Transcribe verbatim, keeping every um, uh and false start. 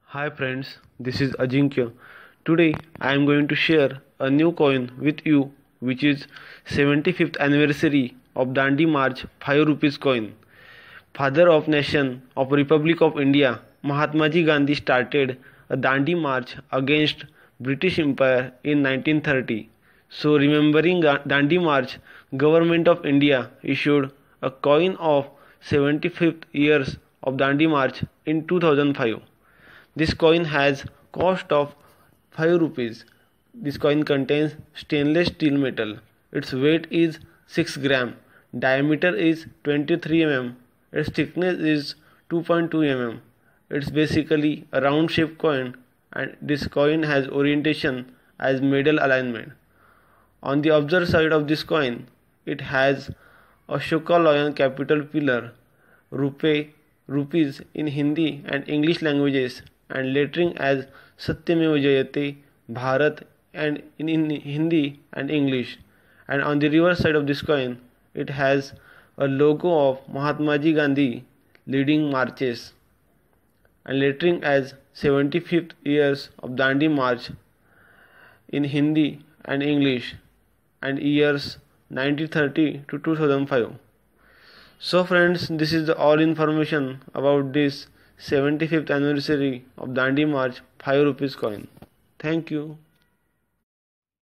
Hi friends, this is Ajinkya. Today I am going to share a new coin with you which is seventy-fifth anniversary of Dandi March five rupees coin. Father of Nation of Republic of India, Mahatmaji Gandhi started a Dandi March against British Empire in nineteen thirty. So remembering Dandi March, Government of India issued a coin of seventy-fifth years of Dandi March in two thousand five. This coin has cost of five rupees. This coin contains stainless steel metal. Its weight is six gram. Diameter is twenty-three millimeters. Its thickness is two point two millimeters. It's basically a round shaped coin, and this coin has orientation as medal alignment. On the observer side of this coin, it has Ashoka lion capital pillar, Rupay rupees in Hindi and English languages, and lettering as Satymev Jayate, Bharat and in, in Hindi and English. And on the reverse side of this coin, it has a logo of Mahatmaji Gandhi leading marches, and lettering as seventy-fifth years of Dandi March in Hindi and English, and years nineteen thirty to two thousand five. So friends, this is the all information about this seventy-fifth anniversary of Dandi March five rupees coin. Thank you.